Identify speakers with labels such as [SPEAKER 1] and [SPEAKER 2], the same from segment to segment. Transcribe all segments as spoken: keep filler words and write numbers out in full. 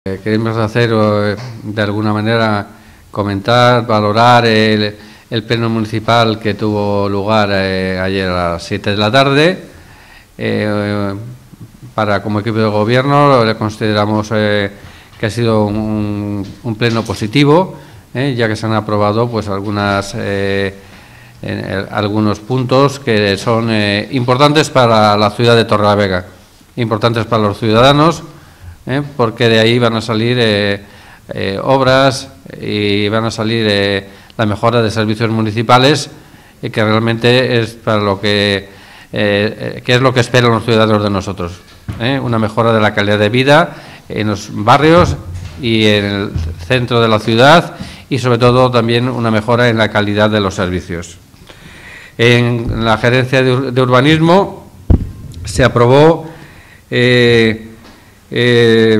[SPEAKER 1] Eh, queremos hacer, eh, de alguna manera, comentar, valorar el, el pleno municipal que tuvo lugar eh, ayer a las siete de la tarde. Eh, para como equipo de gobierno le consideramos eh, que ha sido un, un pleno positivo, eh, ya que se han aprobado pues algunas eh, en, algunos puntos que son eh, importantes para la ciudad de Torrelavega, importantes para los ciudadanos. ¿Eh? Porque de ahí van a salir eh, eh, obras y van a salir eh, la mejora de servicios municipales, y que realmente es para lo que, eh, que es lo que esperan los ciudadanos de nosotros, ¿eh? Una mejora de la calidad de vida en los barrios y en el centro de la ciudad, y sobre todo también una mejora en la calidad de los servicios. En la gerencia de, de urbanismo se aprobó eh, Eh,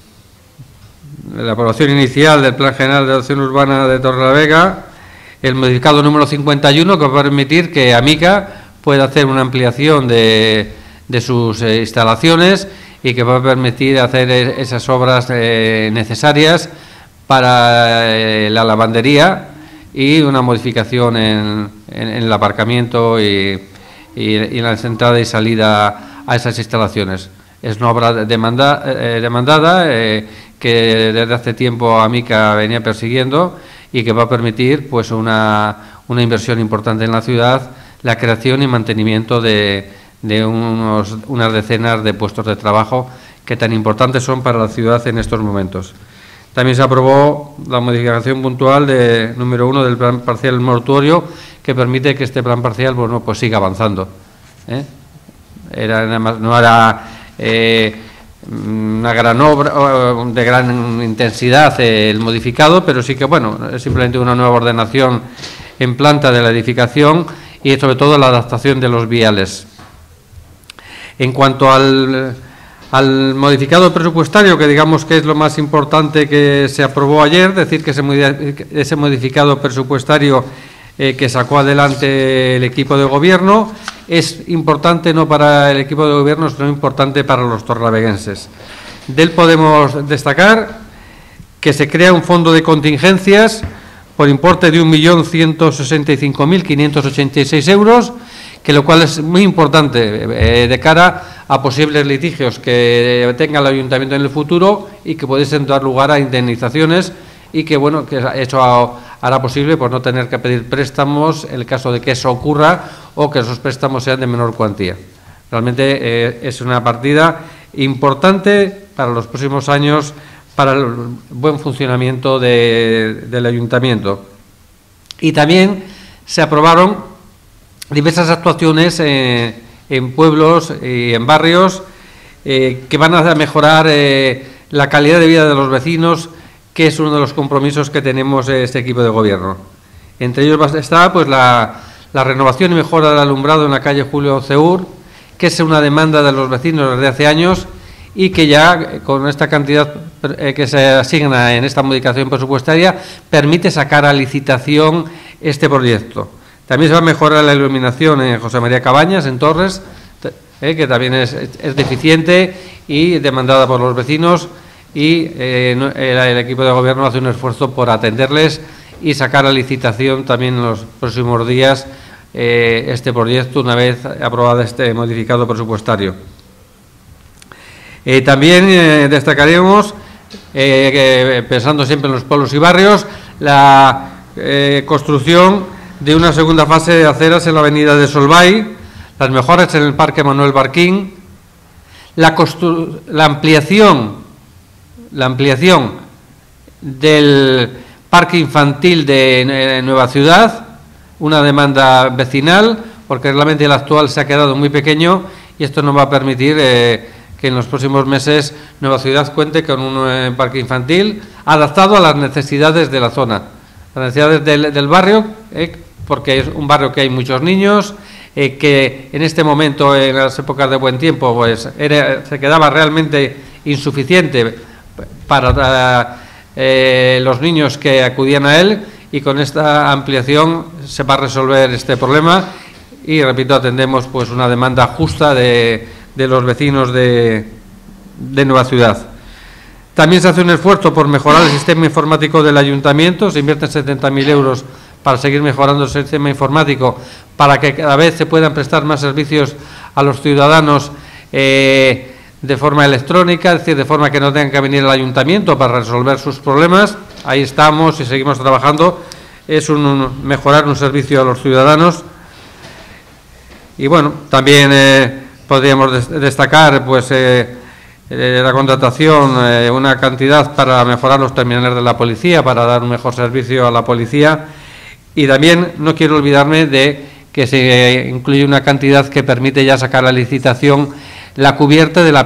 [SPEAKER 1] la aprobación inicial del Plan General de Ordenación Urbana de Torrelavega, el modificado número cincuenta y uno, que va a permitir que Amica pueda hacer una ampliación de, de sus eh, instalaciones, y que va a permitir hacer esas obras eh, necesarias para eh, la lavandería y una modificación en, en, en el aparcamiento y, y, y en la entrada y salida a esas instalaciones. Es una obra demanda, eh, demandada eh, que desde hace tiempo Amica venía persiguiendo, y que va a permitir pues una, una inversión importante en la ciudad, la creación y mantenimiento de, de unos, unas decenas de puestos de trabajo que tan importantes son para la ciudad en estos momentos. También se aprobó la modificación puntual de número uno del plan parcial mortuorio, que permite que este plan parcial bueno, pues siga avanzando, ¿eh? Era, no era Eh, una gran obra de gran intensidad eh, el modificado, pero sí que bueno, es simplemente una nueva ordenación en planta de la edificación y sobre todo la adaptación de los viales. En cuanto al, al modificado presupuestario, que digamos que es lo más importante que se aprobó ayer, decir que ese, ese modificado presupuestario eh, que sacó adelante el equipo de gobierno es importante no para el equipo de gobierno, sino importante para los torrelaveguenses. De él podemos destacar que se crea un fondo de contingencias por importe de un millón ciento sesenta y cinco mil quinientos ochenta y seis euros, que lo cual es muy importante eh, de cara a posibles litigios que tenga el ayuntamiento en el futuro y que pudiesen dar lugar a indemnizaciones, y que bueno, que eso hará posible pues no tener que pedir préstamos en el caso de que eso ocurra, o que esos préstamos sean de menor cuantía. Realmente eh, es una partida importante para los próximos años para el buen funcionamiento de, del ayuntamiento. Y también se aprobaron diversas actuaciones eh, en pueblos y en barrios eh, que van a mejorar eh, la calidad de vida de los vecinos, que es uno de los compromisos que tenemos este equipo de gobierno. Entre ellos está pues la, la renovación y mejora del alumbrado en la calle Julio Ceur, que es una demanda de los vecinos desde hace años, y que ya con esta cantidad que se asigna en esta modificación presupuestaria permite sacar a licitación este proyecto. También se va a mejorar la iluminación en José María Cabañas, en Torres, eh, que también es, es deficiente y demandada por los vecinos, y eh, el, el equipo de gobierno hace un esfuerzo por atenderles y sacar a licitación también en los próximos días eh, este proyecto, una vez aprobado este modificado presupuestario. Eh, también eh, destacaríamos, eh, que, pensando siempre en los pueblos y barrios, la eh, construcción de una segunda fase de aceras en la avenida de Solvay, las mejoras en el Parque Manuel Barquín, la, la ampliación la ampliación del parque infantil de Nueva Ciudad, una demanda vecinal, porque realmente el actual se ha quedado muy pequeño, y esto nos va a permitir eh, que en los próximos meses Nueva Ciudad cuente con un eh, parque infantil adaptado a las necesidades de la zona, las necesidades del, del barrio, eh, porque es un barrio que hay muchos niños, eh, que en este momento, en las épocas de buen tiempo, pues era, se quedaba realmente insuficiente para eh, los niños que acudían a él, y con esta ampliación se va a resolver este problema, y repito, atendemos pues una demanda justa de, de los vecinos de, de Nueva Ciudad. También se hace un esfuerzo por mejorar el sistema informático del ayuntamiento, se invierten setenta mil euros para seguir mejorando el sistema informático, para que cada vez se puedan prestar más servicios a los ciudadanos eh, de forma electrónica, es decir, de forma que no tengan que venir al ayuntamiento para resolver sus problemas. Ahí estamos y seguimos trabajando. Es un, un mejorar un servicio a los ciudadanos. Y bueno, también eh, podríamos des destacar pues eh, eh, la contratación, eh, una cantidad para mejorar los terminales de la policía, para dar un mejor servicio a la policía. Y también no quiero olvidarme de que se incluye una cantidad que permite ya sacar a licitación la cubierta de la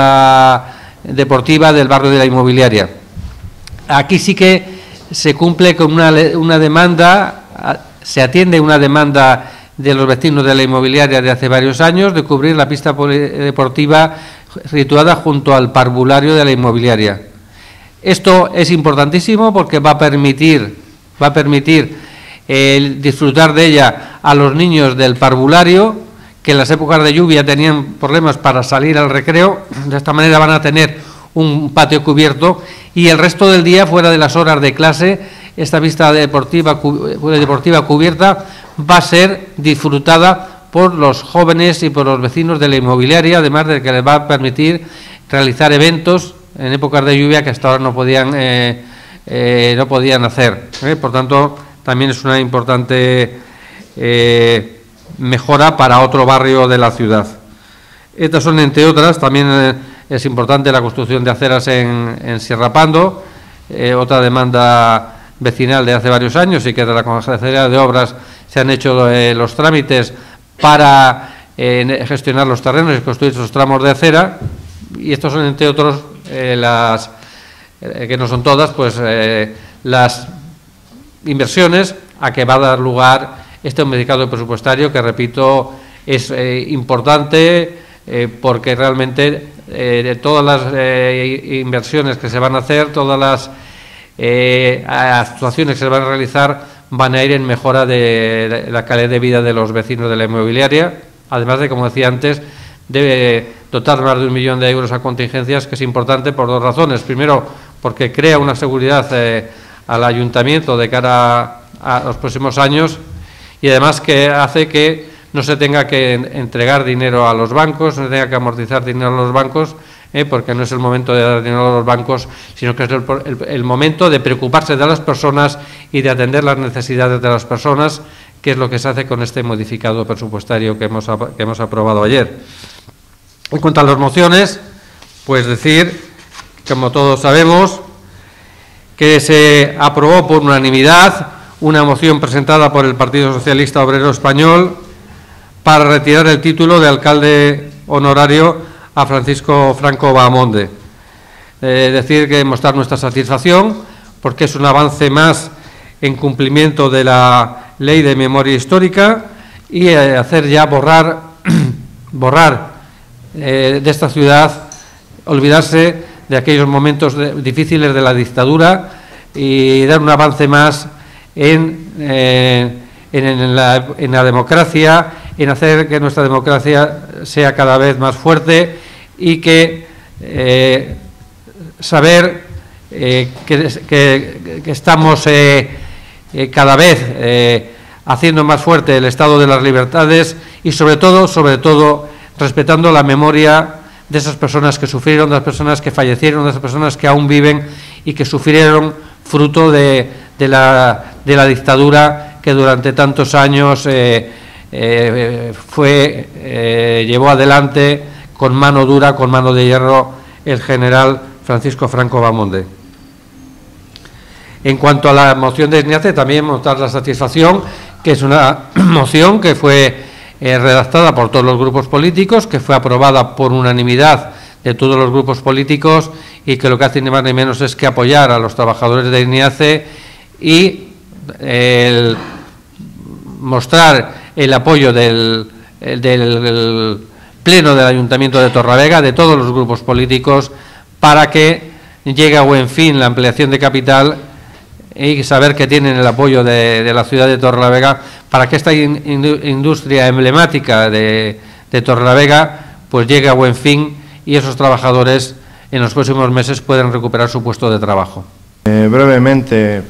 [SPEAKER 1] pista deportiva del barrio de la Inmobiliaria. Aquí sí que se cumple con una, una demanda, se atiende una demanda de los vecinos de la Inmobiliaria de hace varios años de cubrir la pista deportiva situada junto al parvulario de la Inmobiliaria. Esto es importantísimo porque va a permitir, va a permitir eh, disfrutar de ella a los niños del parvulario, que en las épocas de lluvia tenían problemas para salir al recreo. De esta manera van a tener un patio cubierto y el resto del día, fuera de las horas de clase, esta pista deportiva, deportiva cubierta va a ser disfrutada por los jóvenes y por los vecinos de la Inmobiliaria, además de que les va a permitir realizar eventos en épocas de lluvia que hasta ahora no podían, eh, eh, no podían hacer. ¿eh? Por tanto, también es una importante eh, mejora para otro barrio de la ciudad. Estas son, entre otras, también eh, es importante la construcción de aceras en, en Sierra Pando, eh, otra demanda vecinal de hace varios años, y que de la Consejería de Obras se han hecho eh, los trámites para eh, gestionar los terrenos y construir esos tramos de acera. Y estos son, entre otros, eh, las eh, que no son todas, pues eh, las inversiones a que va a dar lugar este medicado presupuestario, que, repito, es eh, importante eh, porque realmente eh, de todas las eh, inversiones que se van a hacer, todas las eh, actuaciones que se van a realizar, van a ir en mejora de la calidad de vida de los vecinos de la Inmobiliaria, además de, como decía antes, debe dotar más de un millón de euros a contingencias, que es importante por dos razones. Primero, porque crea una seguridad eh, al ayuntamiento de cara a, a los próximos años, y además que hace que no se tenga que entregar dinero a los bancos, no se tenga que amortizar dinero a los bancos, eh, porque no es el momento de dar dinero a los bancos, sino que es el, el, el momento de preocuparse de las personas y de atender las necesidades de las personas, que es lo que se hace con este modificado presupuestario que hemos, que hemos aprobado ayer. En cuanto a las mociones, pues decir, como todos sabemos, que se aprobó por unanimidad una moción presentada por el Partido Socialista Obrero Español para retirar el título de alcalde honorario a Francisco Franco Bahamonde. Eh, decir que mostrar nuestra satisfacción porque es un avance más en cumplimiento de la Ley de Memoria Histórica y eh, hacer ya borrar, borrar eh, de esta ciudad, olvidarse de aquellos momentos de, difíciles de la dictadura y dar un avance más en, eh, en, en, la, en la democracia, en hacer que nuestra democracia sea cada vez más fuerte y que eh, saber eh, que, que, que estamos eh, eh, cada vez eh, haciendo más fuerte el estado de las libertades y sobre todo, sobre todo, respetando la memoria de esas personas que sufrieron, de las personas que fallecieron, de esas personas que aún viven y que sufrieron fruto de, de, la, de la dictadura que durante tantos años eh, eh, fue eh, llevó adelante con mano dura, con mano de hierro, el general Francisco Franco Bahamonde. En cuanto a la moción de Ignace, también mostrar la satisfacción que es una moción que fue eh, redactada por todos los grupos políticos, que fue aprobada por unanimidad de todos los grupos políticos y que lo que hace ni más ni menos es que apoyar a los trabajadores de INIACE y el mostrar el apoyo del, del, del Pleno del Ayuntamiento de Torrelavega, de todos los grupos políticos, para que llegue a buen fin la ampliación de capital y saber que tienen el apoyo de, de la ciudad de Torrelavega para que esta in, industria emblemática de, de Torrelavega pues llegue a buen fin y esos trabajadores en los próximos meses pueden recuperar su puesto de trabajo.
[SPEAKER 2] Eh, brevemente,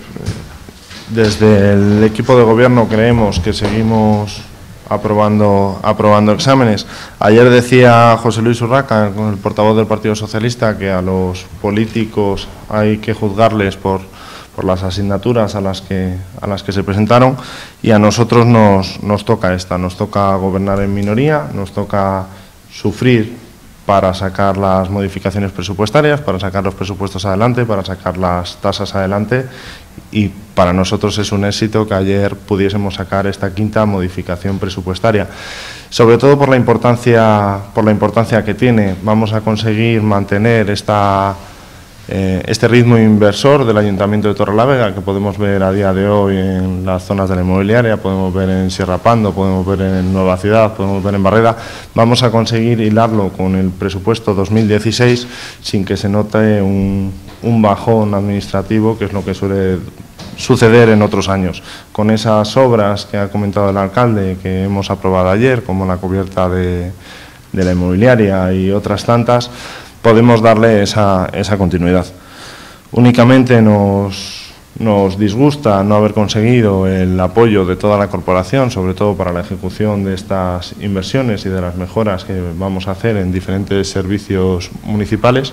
[SPEAKER 2] desde el equipo de gobierno creemos que seguimos aprobando, aprobando exámenes. Ayer decía José Luis Urraca, el portavoz del Partido Socialista, que a los políticos hay que juzgarles por, por las asignaturas a las, que, a las que se presentaron, y a nosotros nos, nos toca esta, nos toca gobernar en minoría, nos toca sufrir para sacar las modificaciones presupuestarias, para sacar los presupuestos adelante, para sacar las tasas adelante, y para nosotros es un éxito que ayer pudiésemos sacar esta quinta modificación presupuestaria, sobre todo por la importancia, por la importancia que tiene. Vamos a conseguir mantener esta, eh, este ritmo inversor del Ayuntamiento de Torrelavega, que podemos ver a día de hoy en las zonas de la inmobiliaria, podemos ver en Sierra Pando, podemos ver en Nueva Ciudad, podemos ver en Barreda. Vamos a conseguir hilarlo con el presupuesto dos mil dieciséis sin que se note un, un bajón administrativo, que es lo que suele suceder en otros años. Con esas obras que ha comentado el alcalde, que hemos aprobado ayer, como la cubierta de, de la inmobiliaria y otras tantas, podemos darle esa, esa continuidad. Únicamente nos, nos disgusta no haber conseguido el apoyo de toda la corporación, sobre todo para la ejecución de estas inversiones y de las mejoras que vamos a hacer en diferentes servicios municipales,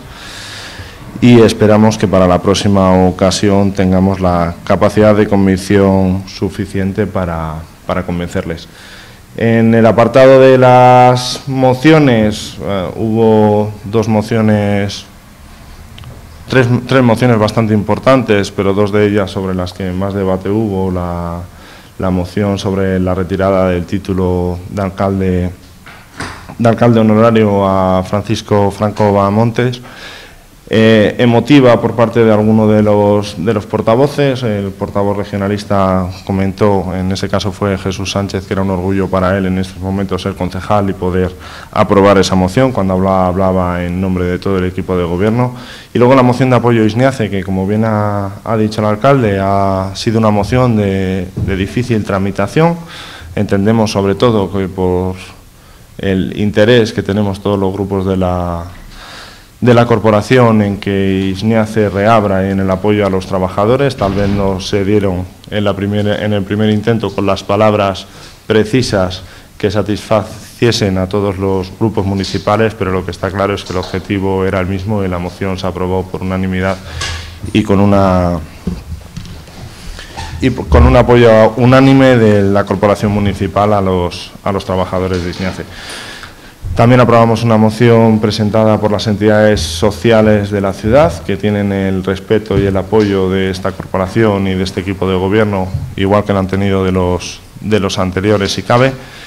[SPEAKER 2] y esperamos que para la próxima ocasión tengamos la capacidad de convicción suficiente para, para convencerles. En el apartado de las mociones, eh, hubo dos mociones, tres, tres mociones bastante importantes, pero dos de ellas sobre las que más debate hubo. La, la moción sobre la retirada del título de alcalde, de alcalde honorario a Francisco Franco Bahamontes. Eh, emotiva por parte de alguno de los, de los portavoces. El portavoz regionalista comentó, en ese caso fue Jesús Sánchez, que era un orgullo para él en estos momentos ser concejal y poder aprobar esa moción, cuando hablaba, hablaba en nombre de todo el equipo de gobierno. Y luego la moción de apoyo a Isniace, que como bien ha, ha dicho el alcalde, ha sido una moción de, de difícil tramitación. Entendemos sobre todo que por el interés que tenemos todos los grupos de la de la corporación en que Isniace reabra en el apoyo a los trabajadores. Tal vez no se dieron en, la primera, en el primer intento con las palabras precisas que satisfaciesen a todos los grupos municipales, pero lo que está claro es que el objetivo era el mismo y la moción se aprobó por unanimidad y con una y con un apoyo unánime de la corporación municipal a los, a los trabajadores de Isniace. También aprobamos una moción presentada por las entidades sociales de la ciudad, que tienen el respeto y el apoyo de esta corporación y de este equipo de gobierno, igual que lo han tenido de los, de los anteriores si cabe.